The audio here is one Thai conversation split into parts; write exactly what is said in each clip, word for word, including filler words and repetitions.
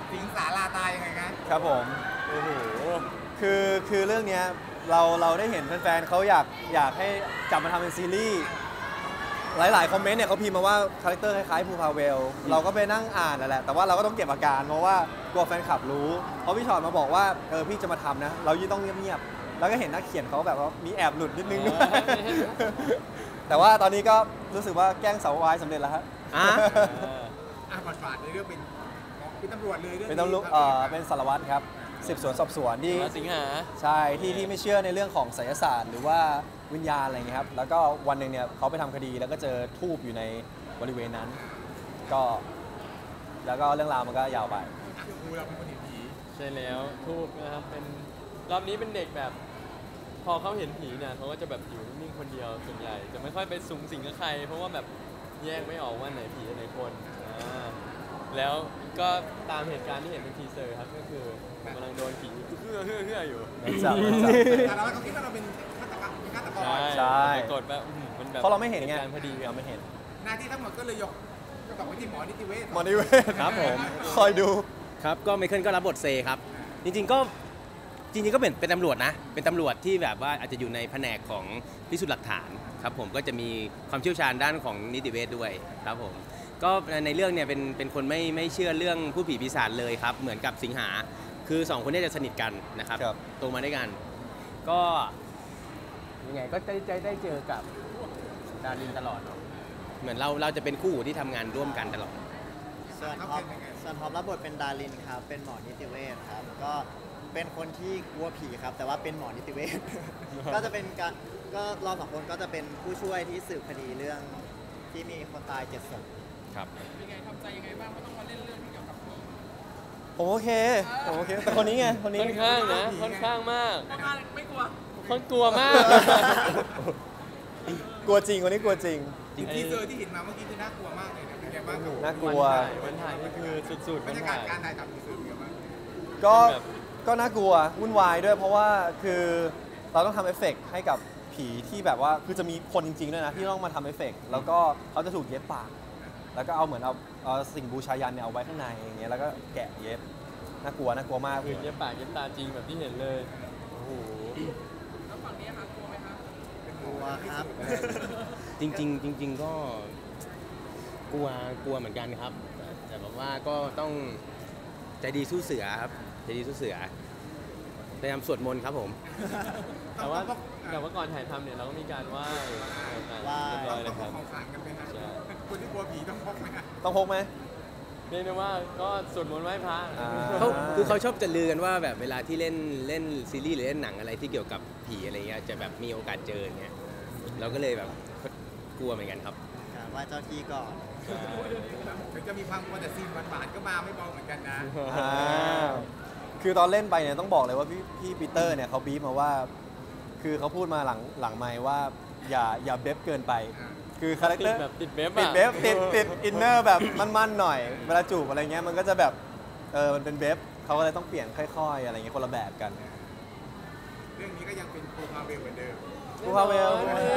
สิงสาราตายยังไงครับครับผมโอ้โหคือคือเรื่องเนี้ยเราเราได้เห็นแฟนๆเขาอยากอยากให้จับมาทำเป็นซีรีส์หลายๆคอมเมนต์เนี่ยเขาพิมพ์มาว่าคาแรคเตอร์คล้ายๆภูพาเวลเราก็ไปนั่งอ่านนั่นแหละแต่ว่าเราก็ต้องเก็บอาการเพราะว่ากลัวแฟนคลับรู้เพราะพี่ชอตมาบอกว่าเออพี่จะมาทำนะเรายิ่งต้องเงียบๆแล้วก็เห็นนักเขียนเขาแบบว่ามีแอบหลุดนิดนึงแต่ว่าตอนนี้ก็รู้สึกว่าแกล้งสาววายสำเร็จแล้วฮะอ่ะอ่ะบทบาทในเรื่องเป็นเป็นตำรวจเลยเรื่องเป็นตำรวจเออเป็นสารวัตรครับสืบสวนสอบสวนที่สิงหาใช่ที่ที่ไม่เชื่อในเรื่องของไสยศาสตร์หรือว่าวิญญาณอะไรเงี้ยครับแล้วก็วันหนึ่งเนี่ยเขาไปทำคดีแล้วก็เจอทูบอยู่ในบริเวณนั้น ก็แล้วก็เรื่องราวมันก็ยาวไปครูเราเป็นคนเห็นผีใช่แล้วทูบนะครับเป็นรอบนี้เป็นเด็กแบบ พอเขาเห็นผีเนี่ยเขาก็จะแบบอยู่นิ่งๆคนเดียวส่วนใหญ่จะไม่ค่อยไปสุงสิงกับใครเพราะว่าแบบแยกไม่ออกว่าไหนผีไหนคนอ่าแล้วก็ตามเหตุการณ์ที่เห็นในทีเซอร์ครับก็คือกำลังโดนผีเฮือเฮือเฮืออยู่จับแต่เราเขาคิดว่าเราเป็นฆาตกรรมเป็นฆาตกรใช่กดแบบมันแบบเพราะเราไม่เห็นไงพอดีเราไม่เห็นหน้าที่ทั้งหมดก็เลยยกก็ตกไปที่หมอนิติเวชหมอนิเวศครับผมคอยดูครับก็ไมเคิลก็รับบทเซครับจริงๆก็จริงๆก็เป็นเป็นตำรวจนะเป็นตำรวจที่แบบว่าอาจจะอยู่ในแผนกของพิสูจน์หลักฐานครับผมก็จะมีความเชี่ยวชาญด้านของนิติเวชด้วยครับผมก็ในเรื่องเนี่ยเป็นเป็นคนไม่ไม่เชื่อเรื่องผู้ผีปีศาจเลยครับเหมือนกับสิงหาคือสองคนนี้จะสนิทกันนะครับโตมาด้วยกันก็ยังไงก็ได้ได้ได้เจอกับดารินตลอดเหมือนเราเราจะเป็นคู่ที่ทำงานร่วมกันตลอดส่วนท็อปส่วนท็อปรับบทเป็นดารินครับเป็นหมอนิติเวชครับก็เป็นคนที่กลัวผีครับแต่ว่าเป็นหมอนิติเวช ก็จะเป็นการก็เราสองคนก็จะเป็นผู้ช่วยที่สืบคดีเรื่องที่มีคนตายเจ็ดศพครับเป็นไงทำใจยังไงบ้างว่าต้องมาเล่นเรื่องที่เกี่ยวกับผีผมโอเคผมโอเคแต่คนนี้ไงคนนี้ค่อนข้างนะค่อนข้างมากไม่กลัวค่อนกลัวมากกลัวจริงคนนี้กลัวจริงจริงที่เจอที่เห็นมาเมื่อกี้คือน่ากลัวมากเลยนะเป็นไงบ้างน่ากลัวมันถ่ายนี่คือสุดๆบรรยากาศการถ่ายทำคือเป็นไงบ้างก็ก็น่ากลัววุ่นวายด้วยเพราะว่าคือเราต้องทำเอฟเฟกต์ให้กับผีที่แบบว่าคือจะมีคนจริงๆด้วยนะที่ต้องมาทำเอฟเฟกต์แล้วก็เขาจะถูกเย็บปากแล้วก็เอาเหมือนเอาเอาสิ่งบูชายันเนี่ยเอาไว้ข้างในอย่างเงี้ยแล้วก็แกะเย็บน่ากลัวน่ากลัวมากคือเย็บปากเย็บตาจริงแบบที่เห็นเลยโอ้โหแล้วฝั่งนี้คะกลัวไหมคะกลัวครับจริงๆจริงๆก็กลัวกลัวเหมือนกันครับแต่แบบว่าก็ต้องใจดีสู้เสือครับใจดีสู้เสือพยายามสวดมนต์ครับผมแต่ว่าแต่ว่าก่อนถ่ายทำเนี่ยเราก็มีการไหว้เรียบร้อยเลยครับของขลังกันไหมฮะคนที่กลัวผีต้องพกไหมฮะต้องพกไหมเรียกได้ว่าก็สวดมนต์ไหว้พระเขาคือเขาชอบจะลือกันว่าแบบเวลาที่เล่นเล่นซีรีส์หรือเล่นหนังอะไรที่เกี่ยวกับผีอะไรเงี้ยจะแบบมีโอกาสเจอเงี้ยเราก็เลยแบบกลัวเหมือนกันครับไหว้เจ้าที่ก่อนถึงจะมีความกลัวแต่ซีนหวานๆก็มาไม่เบาเหมือนกันนะคือตอนเล่นไปเนี่ยต้องบอกเลยว่าพี่พี่ปีเตอร์เนี่ยเขาบีบมาว่าคือเขาพูดมาหลังหลังไมค์ว่าอย่าอย่าเบฟเกินไปคือคาแรคเตอร์ติดเบฟติดเบฟติดติดอินเนอร์แบบมั่นๆหน่อยเวลาจูบอะไรเงี้ยมันก็จะแบบเออมันเป็นเบฟเขาก็เลยต้องเปลี่ยนค่อยๆอะไรเงี้ยคนละแบบกันเรื่องนี้ก็ยังเป็นภูพาเวลเหมือนเดิมภูพาเวล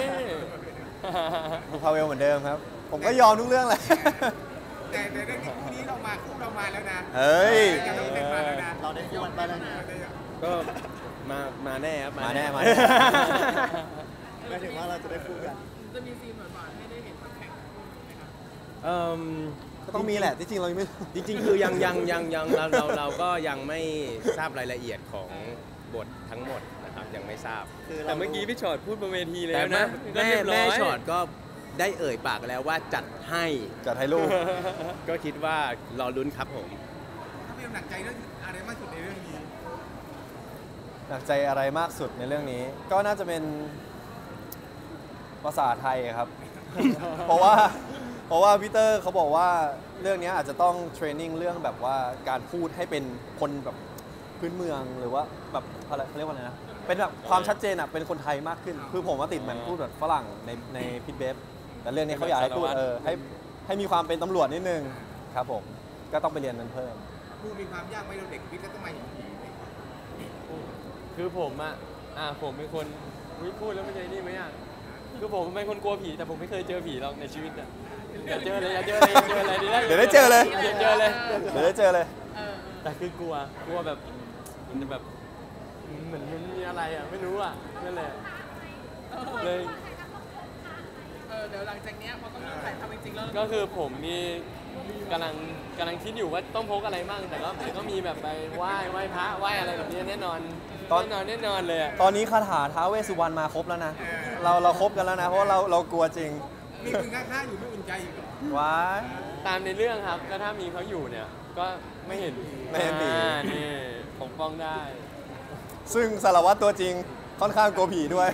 ภูพาเวลเหมือนเดิมครับผมก็ยอมทุกเรื่องเลยแต่ในเรื่องนี้คู่นี้เรามาคู่เรามาแล้วนะเฮ้ยเราได้คู่กันไปแล้วนะก็มามาแน่ครับมาแน่มาแน่ไม่ถึงว่าเราจะได้คู่กันจะมีซีนหวานๆให้ได้เห็นแข่งไหมครับเอ่อก็ต้องมีแหละจริงๆเราไม่จริงๆคือยังยังยังยังเราเราเราก็ยังไม่ทราบรายละเอียดของบททั้งหมดนะครับยังไม่ทราบแต่เมื่อกี้พี่ชอตพูดบนเวทีเลยนะแม่แม่ชอตก็ได้เอ่ยปากแล้วว่าจัดให้จัดให้ลูกก็คิดว่ารอลุ้นครับผมถ้าพี่หนักใจเรื่องอะไรมากสุดในเรื่องนี้หนักใจอะไรมากสุดในเรื่องนี้ก็น่าจะเป็นภาษาไทยครับ เพราะว่าเพราะว่าพีเตอร์เขาบอกว่าเรื่องนี้อาจจะต้องเทรนนิ่งเรื่องแบบว่าการพูดให้เป็นคนแบบพื้นเมืองหรือว่าแบบอะไรเขาเรียกว่าอะไรนะเป็นแบบความชัดเจนอ่ะเป็นคนไทยมากขึ้นคือผมว่าติดเหมือนพูดแบบฝรั่งในในพิทเบฟแต่เรื่องนี้เขาอยากให้พูดเออให้ให้มีความเป็นตำรวจนิดนึงครับผมก็ต้องไปเรียนมันเพิ่มพูดมีความยากไหมเราเด็กพิทก็ต้องมาอย่างนี้คือผมอ่ะอ่าผมเป็นคนพูดแล้วไม่ใช่นี่ไหมอ่ะคือผมเป็นคนกลัวผีแต่ผมไม่เคยเจอผีหรอกในชีวิตอ่ะอย่าเจอเลยอย่าเจอเลยอย่าเจออะไรดีแล้วเดี๋ยวได้เจอเลยเดี๋ยวเจอเลยเดี๋ยวได้เจอเลยแต่คือกลัวกลัวแบบมันจะแบบเหมือนมันมีอะไรอ่ะไม่รู้อ่ะนั่นแหละเลยเออเดี๋ยวหลังจากเนี้ยพอต้องเริ่มถ่ายทำจริงๆแล้วก็คือผมนี่กำลังกำลังคิดอยู่ว่าต้องพกอะไรบ้างแต่ก็แต่ก็มีแบบไปไหว้ไหว้พระไหว้อะไรแบบนี้แน่นอนตอนแน่นอนแน่นอนเลยอะตอนนี้คาถาท้าวเวสสุวรรณมาครบแล้วนะ เราเราครบกันแล้วนะ เพราะว่าเราเรากลัวจริงมีคุณข้างๆอยู่ไม่อุ่นใจอีกเหรอว้ายตามในเรื่องครับก็ถ้ามีเขาอยู่เนี่ยก็ไม่เห็นไม่เห็นผีอ่านี่ผมป้องได้ซึ่งสารวัตรตัวจริงค่อนข้างกลัวผีด้วย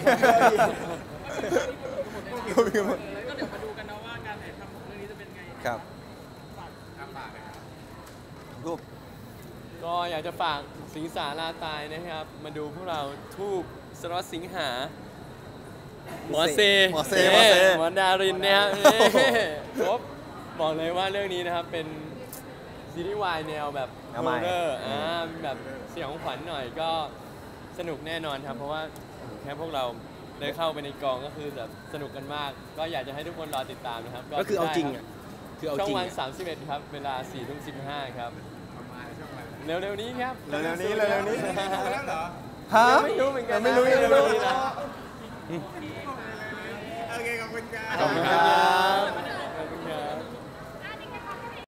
กลัวผีหมดก็เดี๋ยวมาดูกันนะว่าการถ่ายทำของเรื่องนี้จะเป็นไงครับตามปากเลยครับรูปก็อยากจะฝากสิงสาราตายนะครับ มาดูพวกเราทูบสล็อตสิงหา หมอเซหมอเซนี่หมอเซหมอดารินนะครับโอ้โหนี่ครบบอกเลยว่าเรื่องนี้นะครับเป็นซีรีส์วายแนวแบบแนวโฮใหม่เรอร์อ่าแบบเสียงขวัญหน่อยก็สนุกแน่นอนครับ เพราะว่าแค่พวกเราได้เข้าไปในกองก็คือแบบสนุกกันมาก ก็อยากจะให้ทุกคนรอติดตามนะครับก็คือเอาจริงได้อ่ะคคือเอาช่องจริงวันอะสามสิบเอ็ดครับ เวลาสี่ทุ่มสิบห้าครับประมาณช่วงอะไรเร็วๆนี้ครับเร็วๆนี้เร็วๆนี้ดูแล้วเหรอฮะไม่รู้เหมือนกันยังไม่รู้ยังไม่รู้นะโอเคขอบคุณครับขอบคุณครับ